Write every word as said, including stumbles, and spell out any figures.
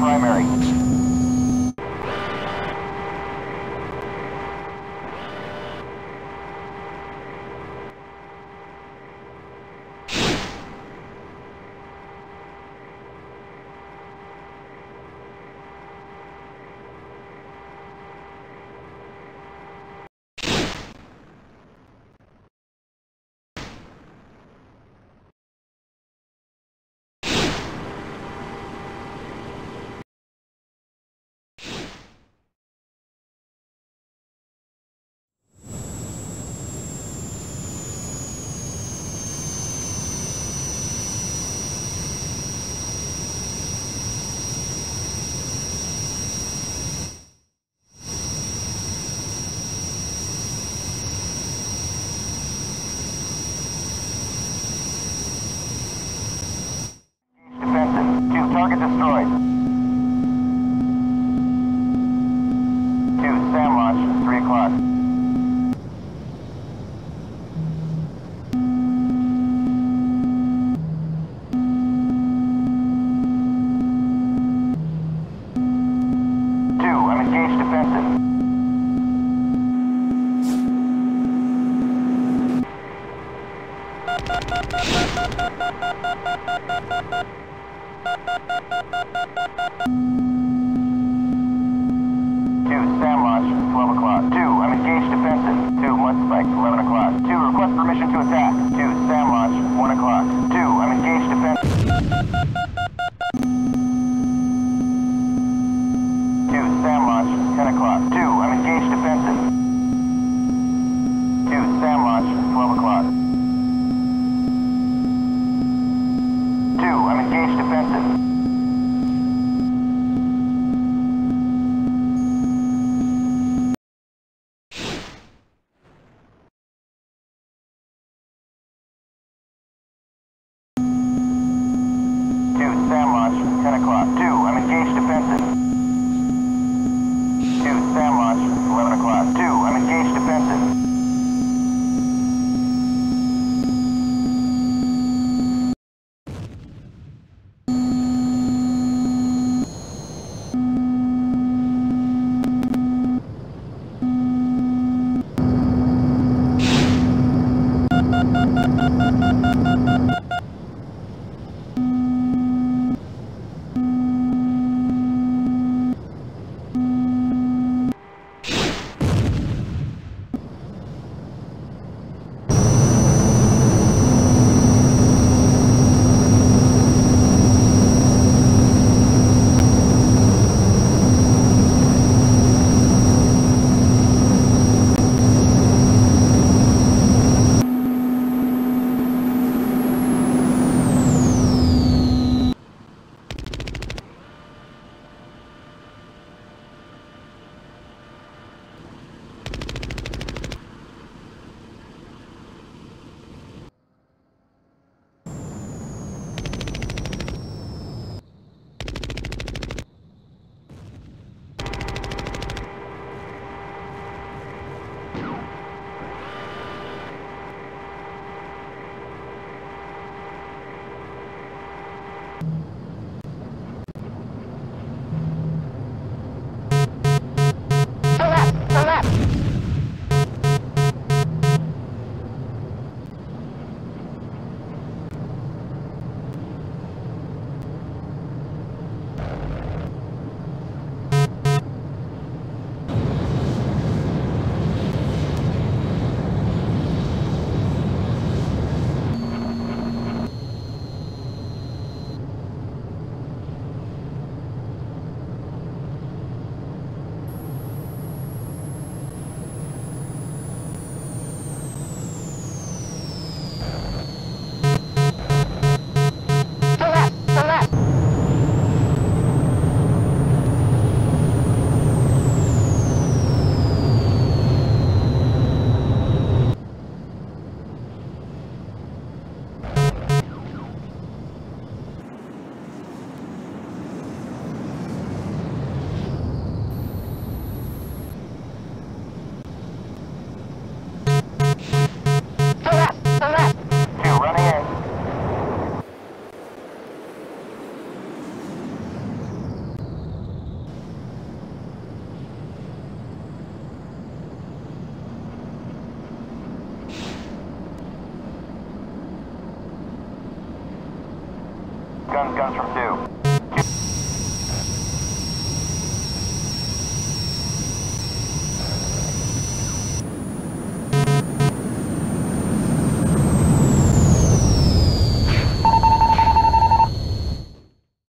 primary. Target destroyed. Two, SAM launch, three o'clock. Two, I'm engaged defensive. twelve o'clock. Two, I'm engaged defensive. Two, mud spike, eleven o'clock. Two, request permission to attack. Two, SAM launch, one o'clock. Two, I'm engaged defensive. Two, SAM launch, ten o'clock. Two, I'm engaged defensive. Two, SAM launch, twelve o'clock. Two, I'm engaged defensive. ten o'clock. Two, I'm engaged defensive. Two, SAM launch, eleven o'clock. Two, I'm engaged defensive. You